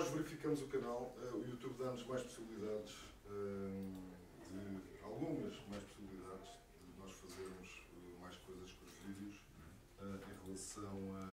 nós verificamos o canal, o YouTube dá-nos mais possibilidades, algumas mais possibilidades de nós fazermos mais coisas com os vídeos em relação